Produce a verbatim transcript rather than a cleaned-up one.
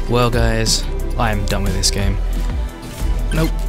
Well guys, I'm done with this game. Nope.